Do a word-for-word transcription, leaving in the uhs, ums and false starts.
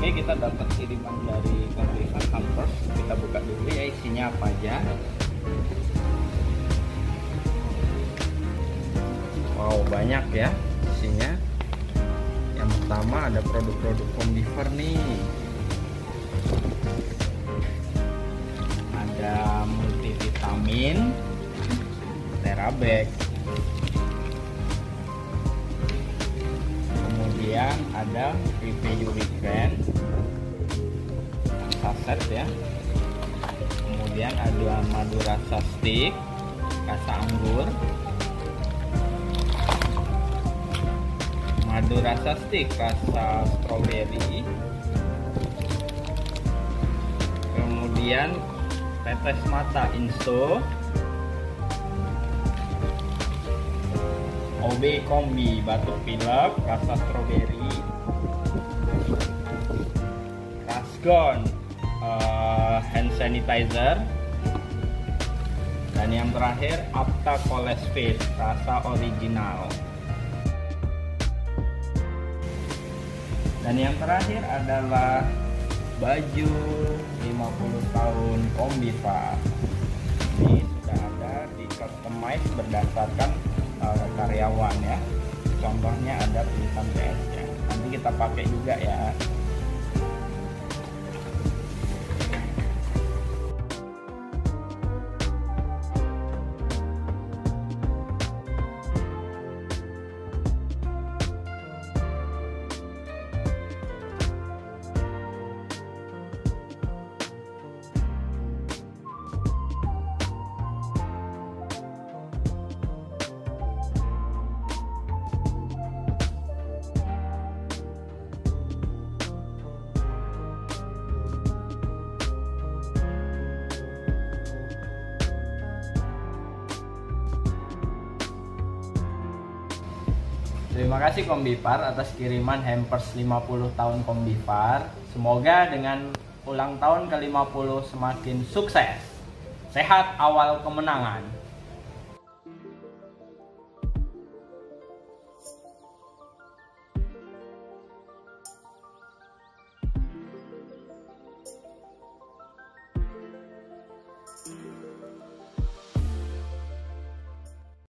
Oke, kita dapat kiriman dari Kombivar Hampers. Kita buka dulu ya isinya apa aja. Wow, banyak ya isinya. Yang pertama ada produk-produk Kombivar nih. Ada multivitamin, Teraback. Kemudian ada Uric saset ya. Kemudian ada madu rasa stick, rasa anggur, madu rasa stick, rasa stroberi. Kemudian tetes mata Insto, O B Kombi batuk pilek rasa stroberi, Rasgon uh, hand sanitizer, dan yang terakhir Apta Colesfit rasa original. Dan yang terakhir adalah baju lima puluh tahun Kombivar. Ini sudah ada di customize berdasarkan uh, karyawan ya. Contohnya ada tulisan P S-nya. Nanti kita pakai juga ya. Terima kasih Kombivar atas kiriman hampers lima puluh tahun Kombivar. Semoga dengan ulang tahun ke lima puluh semakin sukses. Sehat awal kemenangan.